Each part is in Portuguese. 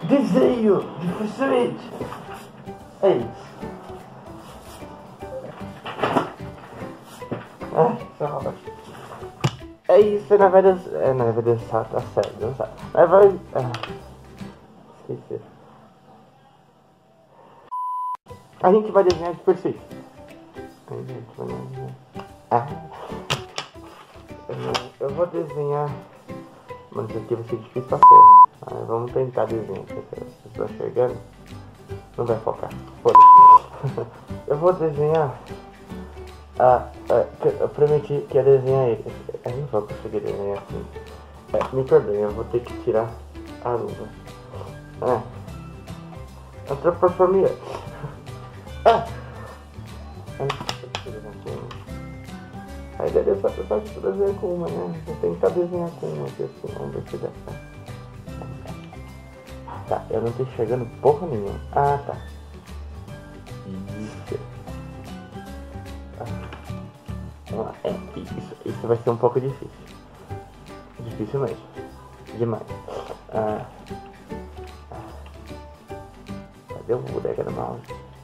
Desenho dificilmente. É isso. É isso, na verdade. Na verdade tá sério, não sabe. Mas vai. Esqueci. A gente vai desenhar de perfeito. Eu vou desenhar. Mano, isso aqui vai ser difícil pra porra. Vamos tentar desenhar. Vocês estão enxergando? Não vai focar. Foda-se. Eu vou desenhar. Eu prometi que ia desenhar ele. Eu não vou conseguir desenhar assim. Me perdoe, eu vou ter que tirar a luva. Entrou por família. A ideia é só desenhar com uma, né? Vou tentar desenhar com uma aqui assim, vamos ver se dá certo. Tá, eu não tô enxergando porra nenhuma. Tá. Isso. Vamos lá. Isso vai ser um pouco difícil. Difícil mesmo. Demais. Cadê o boneco do mouse?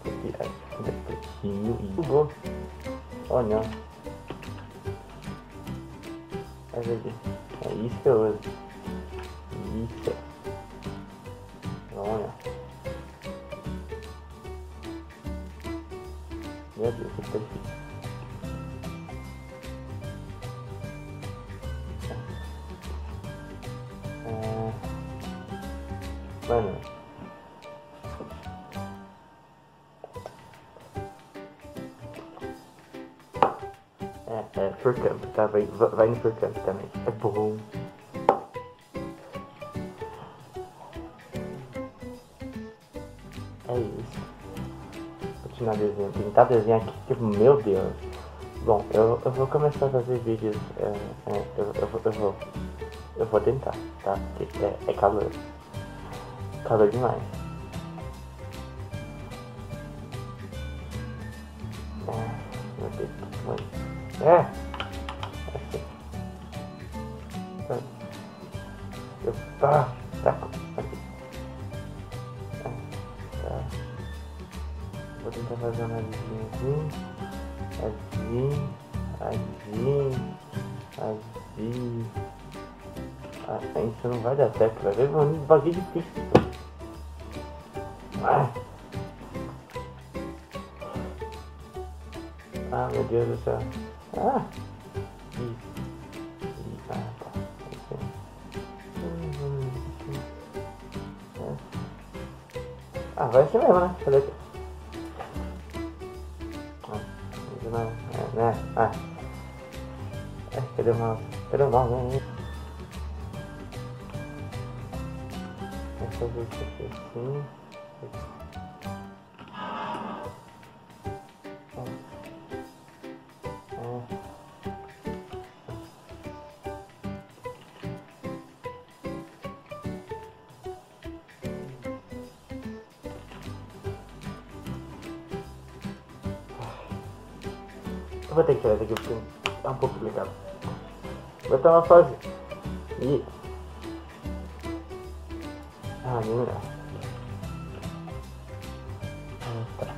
Bugou. Oh não. É isso que eu uso. Isso. Vamos lá. Meu Deus, que tá difícil. Mano. Por campo, tá? Vai no por campo também. É bom. É isso. Continuar desenhando. Tentar desenhar aqui, tipo, meu Deus. Bom, eu vou começar a fazer vídeos. Eu vou tentar, tá? Porque é calor. Calor demais. Meu Deus, mano. Tá aqui. Vou tentar fazer uma narizinha assim. Isso não vai dar certo, vai ver, mano, um bagulho difícil. Meu Deus do céu. Vai ser mesmo, né? Cadê aqui? Cadê o mouse? Cadê o mouse? Vou fazer isso aqui assim. Eu vou ter que tirar isso aqui porque é um pouco complicado. Vou botar uma fase. Não dá. Tá.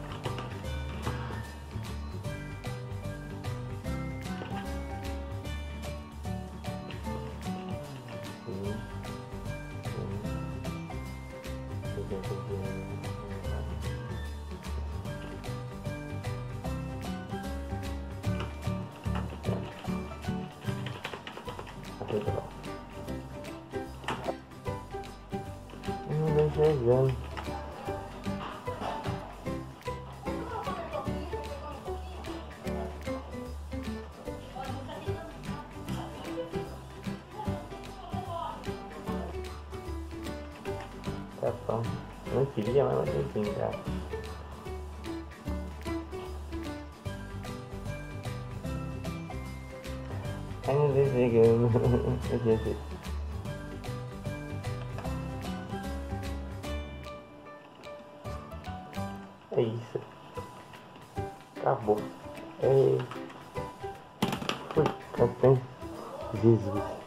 Não chegando. Tá bom. Não queria, mas não tem que pingar. Ai, não sei chegando. É isso. Acabou. Fui. Jesus.